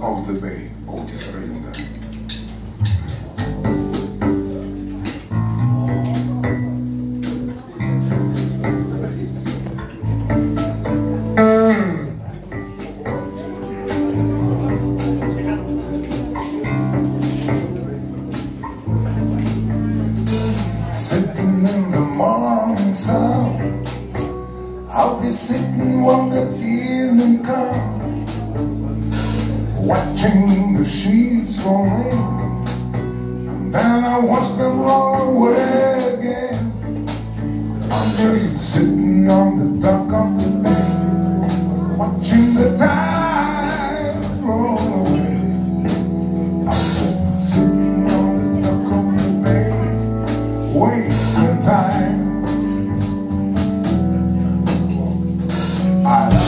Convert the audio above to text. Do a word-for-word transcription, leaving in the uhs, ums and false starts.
of the Bay, Otis Rayında. Sitting in the morning sun, I'll be sitting when the evening comes, watching the sheets roll in, and then I watch them roll away again. I'm just sitting on the dock of the bay, watching the tide roll away. I'm just sitting on the dock of the bay, wasting time. I